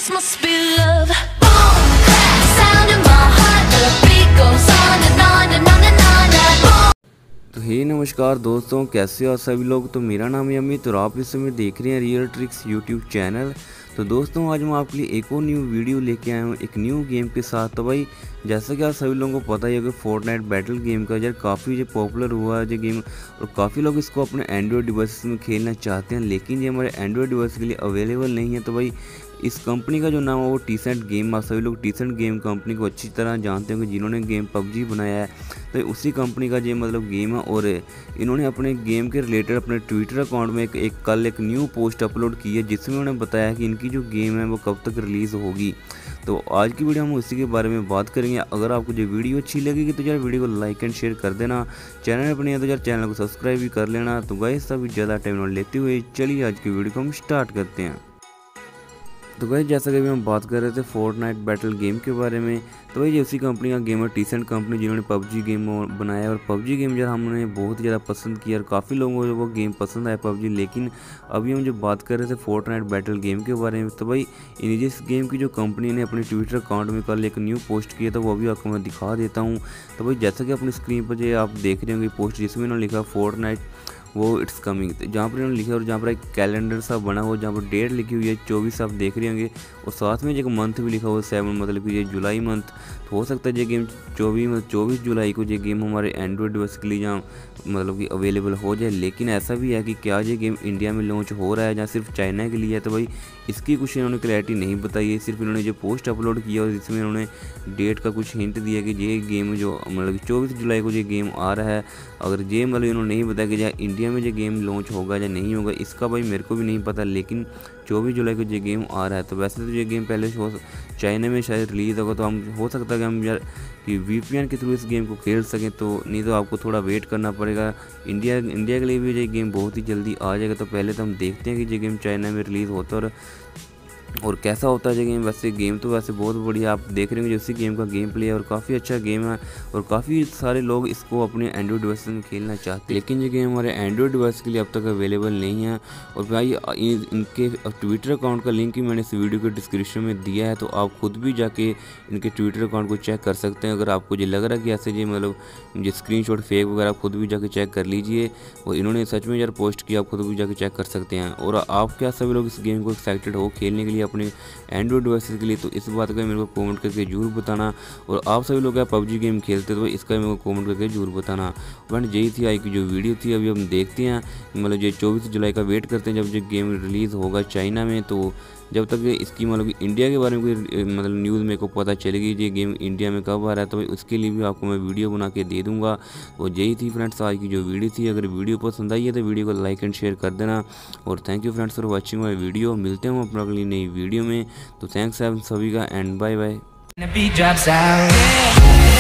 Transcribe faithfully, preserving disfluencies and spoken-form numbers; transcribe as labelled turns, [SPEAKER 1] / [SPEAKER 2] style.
[SPEAKER 1] This must be love. Boom, clap, sound in my heart. The beat goes on and on and on and on and boom.
[SPEAKER 2] तो हे नमस्कार दोस्तों, कैसे हो सभी लोग। तो मेरा नाम है अमित और आप इस समय देख रहे हैं रियल ट्रिक्स यूट्यूब चैनल। तो दोस्तों आज मैं आपके लिए एक और न्यू वीडियो लेके आया हूँ एक न्यू गेम के साथ। तो भाई जैसा कि आप सभी लोगों को पता ही होगा, फोर्टनाइट बैटल गेम का यार काफ़ी जो पॉपुलर हुआ है जो गेम, और काफ़ी लोग इसको अपने एंड्रॉयड डिवाइस में खेलना चाहते हैं, लेकिन ये हमारे एंड्रॉयड डिवाइस के लिए अवेलेबल नहीं है। तो भाई इस कंपनी का जो नाम है वो टीसेंट गेम। आप सभी लोग टीसेंट गेम कंपनी को अच्छी तरह जानते होंगे, जिन्होंने गेम पबजी बनाया है। तो उसी कंपनी का जो मतलब गेम है, और इन्होंने अपने गेम के रिलेटेड अपने ट्विटर अकाउंट में एक, एक कल एक न्यू पोस्ट अपलोड की है, जिसमें उन्होंने बताया कि इनकी जो गेम है वो कब तक रिलीज़ होगी। तो आज की वीडियो हम उसी के बारे में बात करेंगे। अगर आपको जो वीडियो अच्छी लगेगी तो यार वीडियो को लाइक एंड शेयर कर देना। चैनल पर नहीं है तो यार चैनल को सब्सक्राइब भी कर लेना। तो गाइस अभी ज़्यादा टाइम न लेते हुए चलिए आज की वीडियो को हम स्टार्ट करते हैं। तो भाई जैसा कि हम बात कर रहे थे फोर्टनाइट बैटल गेम के बारे में, तो भाई ये उसी कंपनी का गेम है, टीसेंट कंपनी, जिन्होंने पबजी गेम बनाया। और पबजी गेम यार हमने बहुत ज़्यादा पसंद किया और काफ़ी लोगों को वो गेम पसंद आया पबजी। लेकिन अभी हम जो बात कर रहे थे फोर्टनाइट बैटल गेम के बारे में, तो भाई इन जिस गेम की जो कंपनी ने अपने ट्विटर अकाउंट में कल एक न्यू पोस्ट किया था, वो अभी आपको मैं दिखा देता हूँ। तो भाई जैसा कि अपनी स्क्रीन पर जो आप देख रहे होंगे पोस्ट, जिसमें उन्होंने लिखा फोर्टनाइट वो इट्स कमिंग, जहाँ पर इन्होंने लिखा और जहाँ पर एक कैलेंडर सा बना हुआ, जहाँ पर डेट लिखी हुई है चौबीस, आप देख रहे होंगे। और साथ में एक मंथ भी लिखा हुआ है सेवन, मतलब कि ये जुलाई मंथ। तो हो सकता है ये गेम चौबीस चौबीस जुलाई को ये गेम हमारे एंड्रॉयड डिवाइस के लिए जहाँ मतलब कि अवेलेबल हो जाए। लेकिन ऐसा भी है कि क्या ये गेम इंडिया में लॉन्च हो रहा है या सिर्फ चाइना के लिए है, तो भाई इसकी कुछ इन्होंने क्लैरिटी नहीं बताई है। सिर्फ इन्होंने जो पोस्ट अपलोड किया और जिसमें इन्होंने डेट का कुछ हिंट दिया कि ये गेम जो मतलब चौबीस जुलाई को ये गेम आ रहा है। अगर ये मतलब इन्होंने नहीं बताया कि या इंडिया में जो गेम लॉन्च होगा या नहीं होगा, इसका भाई मेरे को भी नहीं पता। लेकिन चौबीस जुलाई को ये गेम आ रहा है। तो वैसे तो ये गेम पहले हो चाइना में शायद रिलीज़ होगा, तो हम हो सकता है कि हम यार कि वीपीएन के थ्रू इस गेम को खेल सकें। तो नहीं तो आपको थोड़ा वेट करना पड़ेगा। इंडिया इंडिया के लिए भी ये गेम बहुत ही जल्दी आ जाएगा। तो पहले तो हम देखते हैं कि ये गेम चाइना में रिलीज़ होता है और और कैसा होता है ये गेम। वैसे गेम तो वैसे बहुत बढ़िया, आप देख रहे होंगे, उसी गेम का गेम प्ले है और काफ़ी अच्छा गेम है। और काफ़ी सारे लोग इसको अपने एंड्रॉयड डिवाइस में खेलना चाहते हैं, लेकिन ये गेम हमारे एंड्रॉयड डिवाइस के लिए अब तक अवेलेबल नहीं है। और भाई इनके ट्विटर अकाउंट का लिंक ही मैंने इस वीडियो के डिस्क्रिप्शन में दिया है, तो आप खुद भी जाके इनके ट्विटर अकाउंट को चेक कर सकते हैं। अगर आपको ये लग रहा है कि ऐसे ये मतलब ये स्क्रीनशॉट फेक वगैरह, आप खुद भी जाके चेक कर लीजिए। और इन्होंने सच में यार पोस्ट किया, आप खुद भी जाके चेक कर सकते हैं। और आप क्या सभी लोग इस गेम को एक्साइटेड हो खेलने के लिए अपने एंड्रॉयड डिवाइसेस के लिए, तो इस बात का मेरे को कमेंट करके जरूर बताना। और आप सभी लोग क्या पबजी गेम खेलते हो तो इसका मेरे को कमेंट करके जरूर बताना। फ्रेंड यही थी आज की जो वीडियो थी। अभी हम देखते हैं मतलब ये चौबीस जुलाई का वेट करते हैं जब ये गेम रिलीज़ होगा चाइना में। तो जब तक इसकी मतलब इंडिया के बारे में कोई मतलब न्यूज़ मेरे को पता चलेगी ये गेम इंडिया में कब आ रहा है, तो उसके लिए भी आपको मैं वीडियो बना के दे दूंगा। और यही थी फ्रेंड्स आज की जो वीडियो थी। अगर वीडियो पसंद आई है तो वीडियो को लाइक एंड शेयर कर देना। और thank you friends for watching my video. मिलते हैं हम अपना अगली नई वीडियो में। तो थैंक्स सभी का एंड बाय बाय।